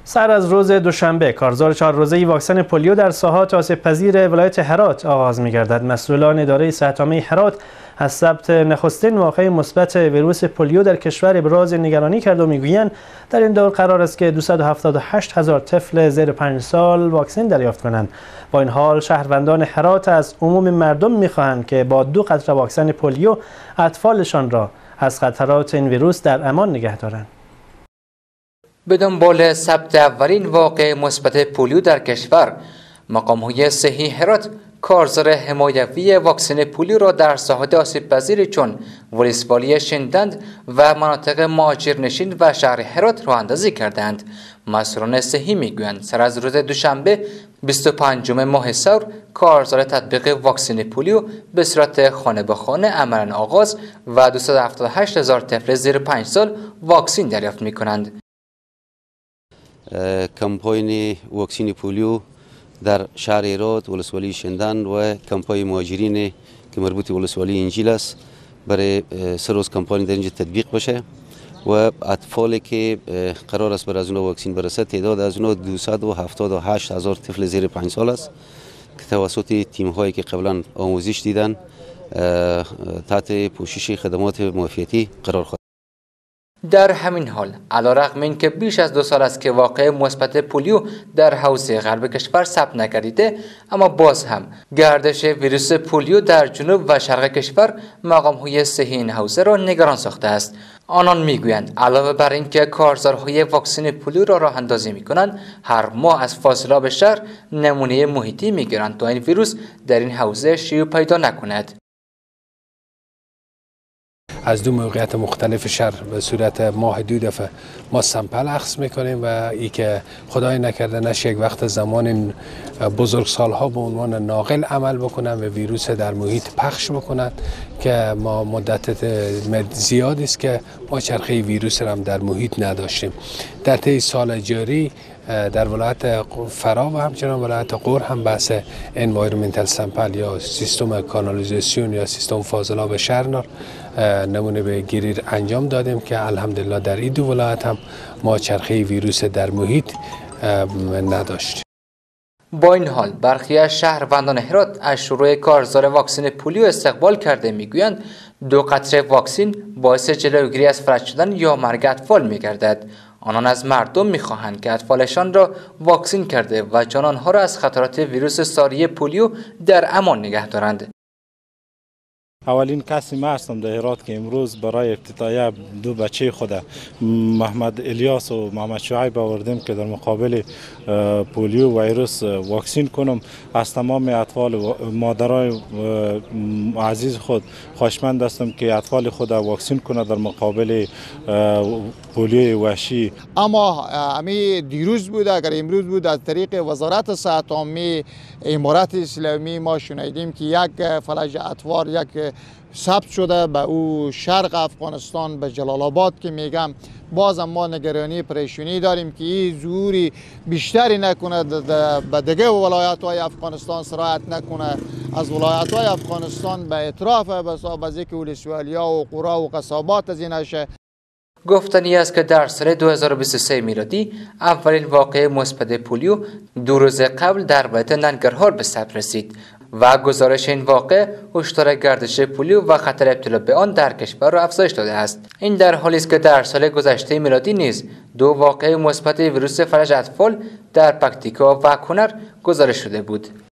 سر از روز دوشنبه کارزار 4 روزه واکسن پولیو در ساحات آسیب‌پذیر ولایت هرات آغاز می‌گردد. مسئولان اداره صحت عامه هرات از ثبت نخستین واقعه مثبت ویروس پولیو در کشور ابراز نگرانی کرد و میگویند در این دور قرار است که 278 هزار طفل زیر 5 سال واکسن دریافت کنند. با این حال شهروندان هرات از عموم مردم می‌خواهند که با 2 قطره واکسن پولیو اطفالشان را از خطرات این ویروس در امان نگه دارند. به دنبال ثبت اولین واقعه مثبت پولیو در کشور، مقام‌های صحی هرات کارزار حمایوی واکسن پولیو را در ساحات آسیب‌پذیر چون ولسوالی شندند و مناطق مهاجرنشین و شهر هرات راه اندازی کردند. مسئولان صحی میگویند سر از روز دوشنبه 25 ماه ثور کارزار تطبیق واکسن پولیو به صورت خانه به خانه عملاً آغاز و 278 هزار طفل زیر 5 سال واکسن دریافت می‌کنند. کمپاین واکسن پولیو در شهر هرات ولسوالی شندن و کمپاین مهاجرین که مربوط به ولسوالی انجیل است برای 3 روز کمپاین در اینجا تطبیق بشه و اطفالی که قرار است برای از اونها واکسن برسه تعداد از اونها 278 هزار طفل زیر 5 سال است که توسط تیم هایی که قبلا آموزش دیدن تحت پوشش خدمات معافیتی قرار خواهد. در همین حال علیرغم اینکه بیش از 2 سال است که واقعه مثبت پولیو در حوزه غرب کشور ثبت نگردیده، اما باز هم گردش ویروس پولیو در جنوب و شرق کشور مقام‌های صحی این حوزه را نگران ساخته است. آنان میگویند علاوه بر اینکه کارزارهای واکسن پولیو را راه اندازی می‌کنند، هر ماه از فاضلاب شهر نمونه محیطی می‌گیرند تا این ویروس در این حوزه شیوع پیدا نکند. از 2 موقعیت مختلف شهر به صورت ماه 2 دفعه ما سمپل اخذ میکنیم و ای که خدای نکرده نشه یک وقت زمان بزرگسالها به عنوان ناقل عمل بکنن و ویروس در محیط پخش بکنن که ما مدت زیادی است که ما چرخه ویروس را هم در محیط نداشتیم. در طی سال جاری در ولایت فرا و همچنان ولایت غور هم بحث انوایرمنتال سمپل یا سیستم کانالیزاسیون یا سیستم فاضلاب شهر نمونه به گیریر انجام دادیم که الحمدلله در این 2 ولایت هم ما چرخه ویروس در محیط نداشتیم. با این حال برخی از شهروندان هرات از شروع کارزار واکسن پولیو استقبال کرده میگویند 2 قطره واکسن باعث جلوگیری از فلج شدن یا مرگ اطفال میگردد. آنان از مردم میخواهند که اطفالشان را واکسن کرده و جان آنها را از خطرات ویروس ساری پولیو در امان نگه دارند. اولین کسی ما هستم در هرات که امروز برای افتتاحیه 2 بچه خود محمد الیاس و محمد شعیب آوردیم که در مقابل پولیو ویروس واکسن کنم. از تمام اطفال و مادرای عزیز خود خواهشمند هستم که اطفال خود واکسن کنند در مقابل پولیو وحشی. اما امی دیروز بود، اگر امروز بود، از طریق وزارت صحت عامه امارت اسلامی ما شنیدیم که یک فلج اطفال یک ثبت شده به او شرق افغانستان به جلال آباد که میگم باز ما نگرانی پریشانی داریم که این ظهوری بیشتری نکنه به دیگه ولایت های افغانستان سرایت نکنه، از ولایت های افغانستان به اطراف بسازی که ولسوالیا و قرا و قصابات از این نشه. گفتنی است که در سال 2023 میلادی اولین واقعه مثبت پولیو 2 روز قبل در ولایت ننگرهار به ثبت رسید و گزارش این واقع هشدار گردش پولیو و خطر ابتلا به آن در کشور را افزایش داده است. این در حالی است که در سال گذشته میلادی نیز 2 واقعه مثبت ویروس فلج اطفال در پکتیکا و کنر گزارش شده بود.